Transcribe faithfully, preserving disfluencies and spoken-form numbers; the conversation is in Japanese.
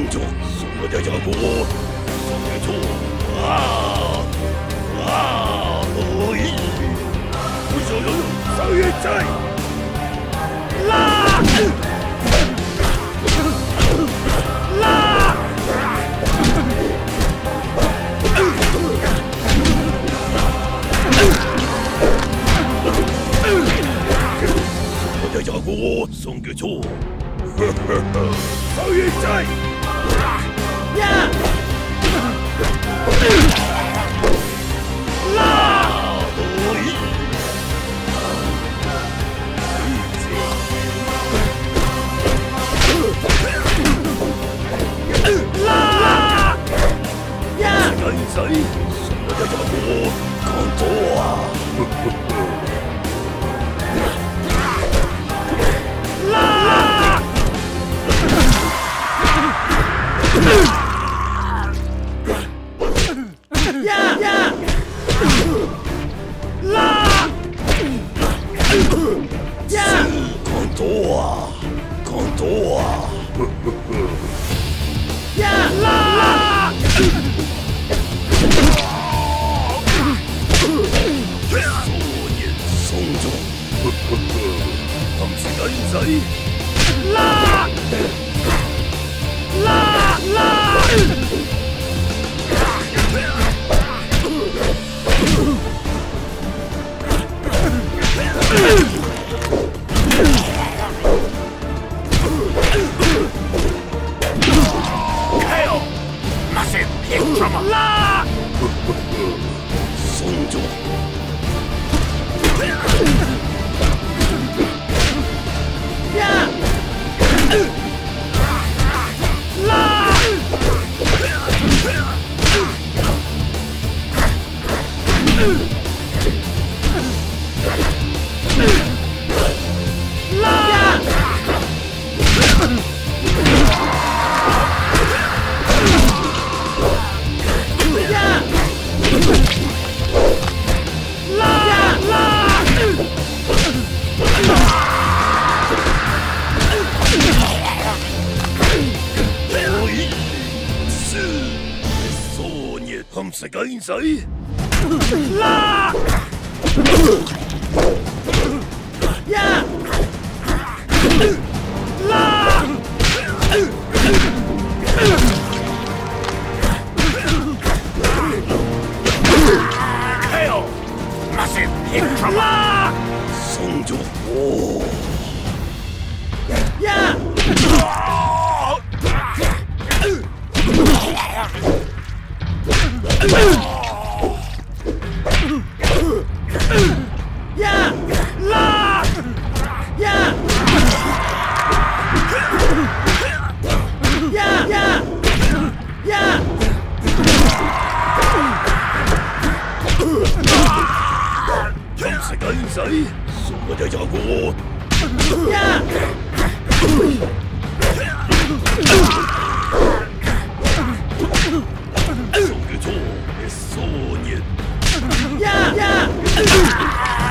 着送我的家国，送给错啊啊！可以，我想拥有三月在拉拉。 我的家国送给错，呵呵呵，少爷在呀！拉可以，拉呀！跟谁？我的家国看错啊！呵呵呵。 拉！呀呀！拉！呀！看多啊，看多啊！呀拉！所言松中，他们是跟谁？ 拉拉拉！Kill! Massive hit drummer! 拉！松住！呀！ 拉！拉！他们是跟谁？拉！呀！拉！ Kill! Massive hit from 拉！松住我！呀！ 呀！拉！呀！呀呀！呀！他们是跟谁？是我的家国！呀！送给错，少年！呀呀！